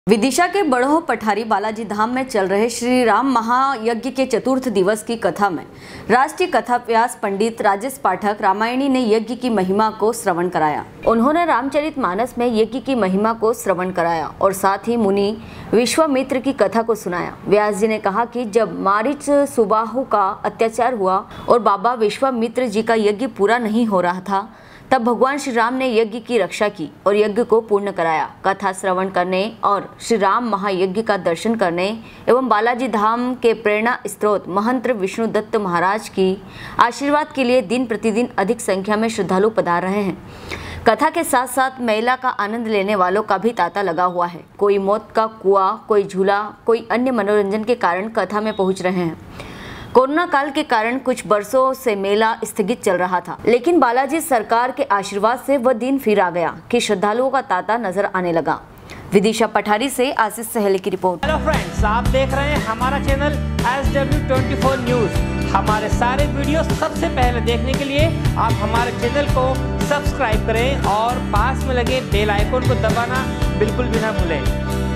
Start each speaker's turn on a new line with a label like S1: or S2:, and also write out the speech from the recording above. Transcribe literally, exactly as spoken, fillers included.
S1: विदिशा के बड़ोह पठारी बालाजी धाम में चल रहे श्री राम महायज्ञ के चतुर्थ दिवस की कथा में राष्ट्रीय कथा व्यास पंडित राजेश पाठक रामायणी ने यज्ञ की महिमा को श्रवण कराया। उन्होंने रामचरितमानस में यज्ञ की महिमा को श्रवण कराया और साथ ही मुनि विश्वामित्र की कथा को सुनाया। व्यास जी ने कहा कि जब मारीच सुबाहु का अत्याचार हुआ और बाबा विश्वामित्र जी का यज्ञ पूरा नहीं हो रहा था, तब भगवान श्री राम ने यज्ञ की रक्षा की और यज्ञ को पूर्ण कराया। कथा श्रवण करने और श्री राम महायज्ञ का दर्शन करने एवं बालाजी धाम के प्रेरणा स्रोत महंत विष्णु दत्त महाराज की आशीर्वाद के लिए दिन प्रतिदिन अधिक संख्या में श्रद्धालु पधार रहे हैं। कथा के साथ साथ मेला का आनंद लेने वालों का भी तांता लगा हुआ है। कोई मौत का कुआं, कोई झूला, कोई अन्य मनोरंजन के कारण कथा में पहुंच रहे हैं। कोरोना काल के कारण कुछ बरसों से मेला स्थगित चल रहा था, लेकिन बालाजी सरकार के आशीर्वाद से वह दिन फिर आ गया कि श्रद्धालुओं का तांता नजर आने लगा। विदिशा पठारी से आशीष सहेली की रिपोर्ट।
S2: हेलो फ्रेंड्स, आप देख रहे हैं हमारा channel S W twenty four news. हमारे सारे वीडियो सबसे पहले देखने के लिए आप हमारे चैनल को सब्सक्राइब करें और पास में लगे बेल आइकन को दबाना बिल्कुल भी ना भूलें।